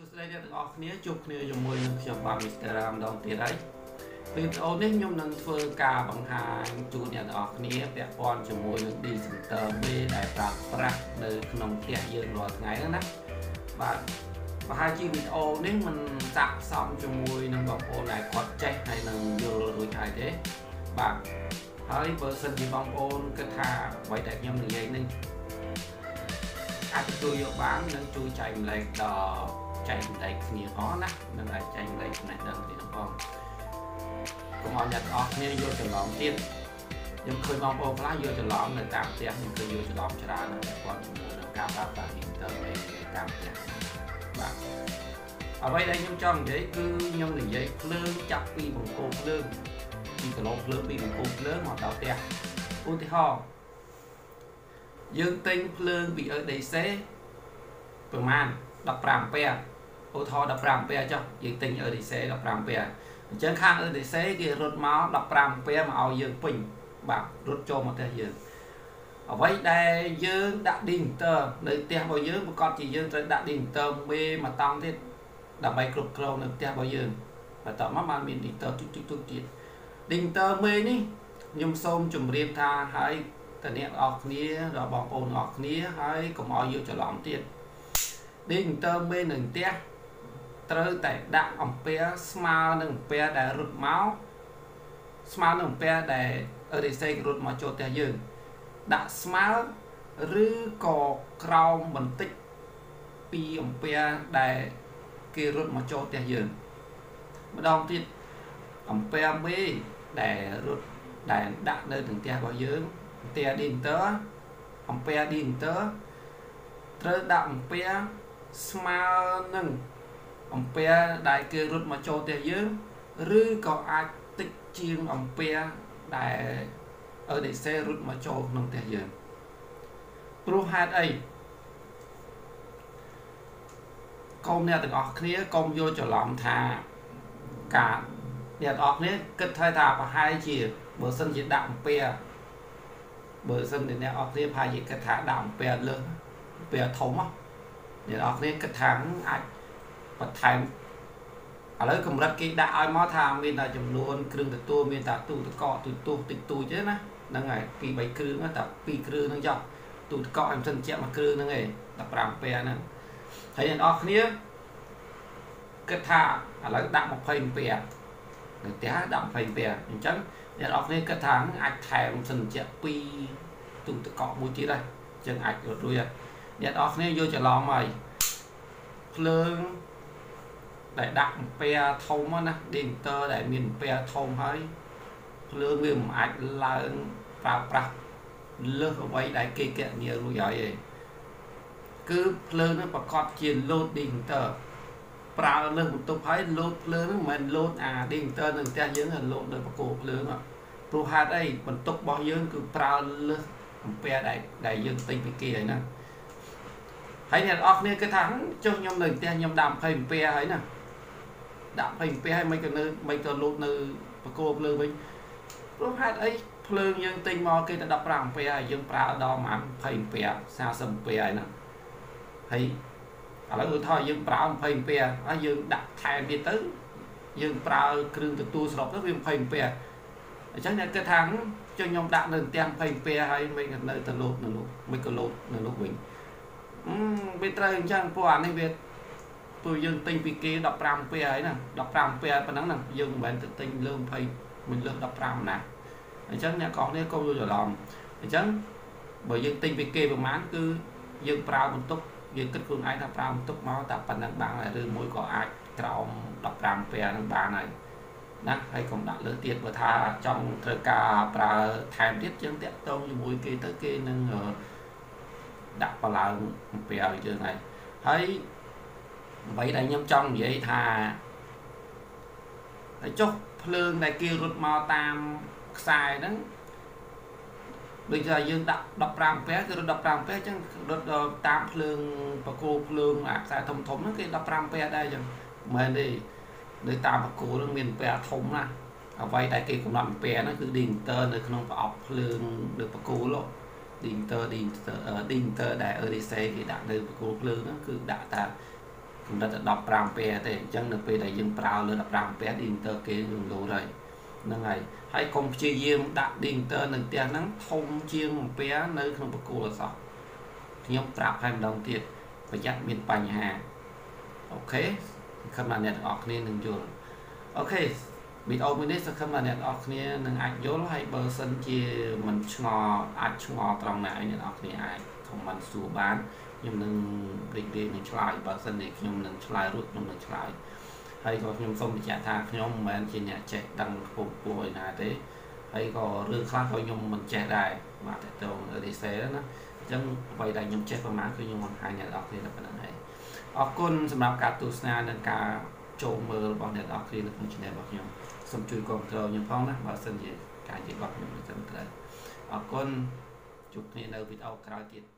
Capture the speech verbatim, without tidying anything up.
សួស្តីអ្នកទាំងអស់គ្នាជួបគ្នាជាមួយនឹងខ្ញុំបាទ មីស្ទ័រ រ៉ាម ដងទៀតហើយវីដេអូនេះខ្ញុំនឹងធ្វើការបង្ហាញជូនអ្នកទាំងអស់គ្នាពាក់ព័ន្ធជាមួយនឹង Decenter មេដែលប្រើប្រាស់នៅក្នុងផ្ទះយើងរាល់ថ្ងៃហ្នឹងណាបាទប្រហែលជាវីដេអូនេះមិនស័ក្តិសមជាមួយនឹងបងប្អូនដែលគាត់ចេះហើយនឹងយល់រួចហើយទេបាទហើយបើសិនជាបងប្អូនគិតថាអ្វីដែលខ្ញុំនិយាយនេះអាចទទួលយកបាននឹងជួយចែកម្លែកដល់ចែកម្លែកគ្នាផងណានឹងអាចចែកម្លែកចំណេះដឹងគ្នាផងកុំឲ្យអ្នកទាំងអស់គ្នាយល់ច្រឡំទៀតខ្ញុំឃើញបងប្អូនខ្លះយល់ច្រឡំនៅតាមផ្ទះខ្ញុំឃើញយល់ច្រឡំច្រើនណាស់តែគាត់ជាមួយនឹងការប្រើប្រាស់អ៊ីនធឺណិតតាមផ្ទះបាទអ្វីដែលខ្ញុំចង់និយាយគឺខ្ញុំនិយាយភ្លើងចាប់ពីបង្គោលភ្លើងពីកន្លងភ្លើងពីបង្គោលភ្លើងមកដល់ផ្ទះឧទាហរណ៍យើងទិញភ្លើងពី ដេស៊ី ប្រមាណដប់ប្រាំអាំពែឧទាហរណ៍ដប់ប្រាំអាំពែចុះយើងទិញ ដេស៊ី ដប់ប្រាំអាំពែអញ្ចឹងខាង ដេស៊ី គេរត់មកដប់ប្រាំអាំពែមកឲ្យយើងពេញបាទរត់ចូលមកផ្ទះយើងអ្វីដែលយើងដាក់ Decenter នៅផ្ទះរបស់យើងប្រកាសជាយើងត្រូវដាក់ Decenter មេមួយតង់ទៀតដើម្បីគ្រប់គ្រងនៅផ្ទះរបស់យើងបន្ទាប់មកបានមាន Decenter ទុកទុកទុកទៀត Decenter មេនេះខ្ញុំសូមជម្រាបថាហើយតើអ្នកទាំងអស់គ្នាដល់បងប្អូនទាំងអស់គ្នាហើយកុំឲ្យយកច្រឡំទៀត Decenter មេនៅផ្ទះត្រូវតែដាក់អំពែស្មើនឹងអំពែដែលរត់មកស្មើនឹងអំពែដែល ដេស៊ី រត់មកចូលផ្ទះយើងដាក់ស្មើឬក៏ក្រោមបន្តិចពីអំពែដែលគេរត់មកចូលផ្ទះយើងម្ដងទៀតអំពែមេដែលរត់ដែលដាក់នៅក្នុងផ្ទះរបស់យើងផ្ទះ Decenter អំពែ Decenter ត្រូវដាក់អំពែស្មើនឹងអំពែដែលគេរត់មកចូលផ្ទះយើងឬក៏អាចតិចជាងអំពែដែល ដេស៊ី រត់មកចូលក្នុងផ្ទះយើងព្រោះហេតុអីកុំអ្នកទាំងអស់គ្នាកុំយកច្រឡំថាការអ្នកទាំងអស់គ្នាគិតថាថាប្រហែលជាបើសិនជាដាក់អំពែបើសិនជាអ្នកទាំងអស់គ្នាប្រហែលជាគិតថាដាក់អំពែលើសអំពែធំហ៎អ្នកទាំងអស់គ្នាគិតថាអាចបន្ថែមឥឡូវកម្រិតគេដាក់ឲ្យមកថាមានតែចំនួនគ្រឿងទទួលមានតែទូទឹកកកទូទូតិចតួចទេណាហ្នឹងហើយពីរបីគ្រឿងតែពីរគ្រឿងហ្នឹងចុះទូទឹកកកឲ្យមិនសិនជាមួយគ្រឿងហ្នឹងឯងដប់ប្រាំអាំពែហ្នឹងហើយអ្នកនរគ្នាគិតថាឥឡូវដាក់ยี่สิบអាំពែនៅផ្ទះដាក់ยี่สิบអាំពែអញ្ចឹងអ្នកនរគ្នាគិតថាអាចថែមសិនជាពីរទូទឹកកកមួយទៀតដែរអញ្ចឹងអាចរត់រួចហើយអ្នកនរគ្នាយកច្រឡំហើយភ្លើងដែលដាក់អំពែធំណា Decenter ដែលមានអំពែធំហើយភ្លើងវាមិនអាចឡើងប្រើប្រាស់លើសអ្វីដែលគេកញ្ញារួចហើយឯងគឺភ្លើងនោះប្រកាសជា load Decenter ប្រើលើសបន្ទប់ហើយ load ភ្លើងហ្នឹងមិនមែន load អា Decenter នៅផ្ទះយើងទេ load នៅបកគោភ្លើងព្រោះហេតុអីបន្ទប់របស់យើងគឺប្រើលើសអំពែដែលដែលយើងទិញពីគេហើយហ្នឹងហើយអ្នកនរគ្នាគិតថាចុះខ្ញុំនៅផ្ទះខ្ញុំដាក់ยี่สิบអាំពែហើយណាដាក់ยี่สิบអាំពែហើយមិនក៏នៅមិនក៏លូតនៅបកគោភ្លើងវិញព្រោះហេតុអីភ្លើងយើងទិញមកគេតែដប់ប្រាំអាំពែហើយយើងប្រើដល់ប្រហែលยี่สิบអាំពែសាសិបអាំពែហើយណាហើយឥឡូវឧទាហរណ៍យើងប្រើยี่สิบអាំពែហើយយើងដាក់ថែមទៀតទៅយើងប្រើគ្រឿងទទួលស្រុកទៅវាยี่สิบអាំពែអញ្ចឹងអ្នកគិតថាចុះខ្ញុំដាក់នៅផ្ទះยี่สิบអាំពែហើយមិនក៏នៅតែលូតនៅនោះមិនក៏លូតនៅនោះវិញអឺវាត្រូវអញ្ចឹងព្រោះអានេះវាព្រោះយើងទិញពីគេដប់ប្រាំអាំពែហើយណាដប់ប្រាំអាំពែប៉ុណ្ណឹងណាយើងមិនមែនទៅទិញលើยี่สิบមិនលើសដប់ប្រាំណាអញ្ចឹងអ្នកនរគ្នាកុំយល់ច្រឡំអញ្ចឹងបើយើងទិញពីគេប្រហែលគឺយើងប្រើបន្ទុកយើងគិតខ្លួនឯងថាប្រើបន្ទុកមកតែប៉ុណ្ណឹងបានហើយឬមួយក៏អាចក្រោមដប់ប្រាំអាំពែហ្នឹងបានហើយណាហើយកុំដាក់លើទៀតបើថាចង់ត្រូវការប្រើថែមទៀតយើងតាក់ទងជាមួយគេទៅគេនឹងដាក់បឡើងអំពែឲ្យយើងហើយហើយអ្វីដែលខ្ញុំចង់និយាយថាហើយចុះភ្លើងដែលគេរត់មកតាមខ្សែហ្នឹងដូចថាយើងដាក់ដប់ប្រាំអាំពែគឺរត់ដប់ប្រាំអាំពែអញ្ចឹងរត់តាមភ្លើងបកគោភ្លើងអាខ្សែធំធំហ្នឹងគេដប់ប្រាំអាំពែដែរអញ្ចឹងមិនមែនទេនៅតាមបកគោហ្នឹងមានអាំពែធំណាស់អ្វីដែលគេកំណត់អាំពែហ្នឹងគឺ Decenter នៅក្នុងប្រអប់ភ្លើងនៅបកគោលោក Decenter Decenter Decenter ដែល ដេស៊ី គេដាក់នៅបកគោភ្លើងហ្នឹងគឺដាក់តាកម្រិតដល់ប្រាំពេទេអញ្ចឹងនៅពេលដែលយើងប្រើលើដល់ប្រាំពេឌីងទ័រគេយើងលូរហើយហ្នឹងហើយហើយកុំព្យាយាមដាក់ឌីងទ័រនៅផ្ទះហ្នឹងធំជាងអំពានៅក្នុងបកគោលអសោះខ្ញុំប្រាប់ឲ្យម្ដងទៀតប្រយ័ត្នមានបញ្ហាអូខេខំណាអ្នកទាំងអស់គ្នានឹងយល់អូខេវីដេអូមួយនេះសង្ឃឹមថាអ្នកទាំងអស់គ្នានឹងអាចយល់ហើយបើសិនជាមិនឆ្ងល់អាចឆ្ងល់ត្រង់ណាឲ្យអ្នកទាំងអស់គ្នាអាច comment សួរបានខ្ញុំនឹងរីករាយនឹងឆ្លើយបើសិនជាខ្ញុំនឹងឆ្លើយរួចខ្ញុំនឹងឆ្លើយហើយក៏ខ្ញុំសូមបញ្ជាក់ថាខ្ញុំមិនមែនជាអ្នកចេះដឹងខ្ពស់ខ្ពស់ឯណាទេហើយក៏រឿងខ្លះក៏ខ្ញុំមិនចេះដែរបាទតើតើរីសេណាអញ្ចឹងអ្វីដែលខ្ញុំចេះប្រហែលគឺខ្ញុំបង្ហាញអ្នកទាំងអស់គ្នាតែប៉ុណ្្នឹងហើយអរគុណសម្រាប់ការទស្សនានិងការចូលមើលរបស់អ្នកទាំងអស់គ្នានៅក្នុង channel របស់ខ្ញុំសូមជួយគាំទ្រខ្ញុំផងណាបើសិនជាការនិយាយរបស់ខ្ញុំមិនត្រឹមត្រូវអរគុណជួបគ្នានៅវីដេអូក្រោយទៀត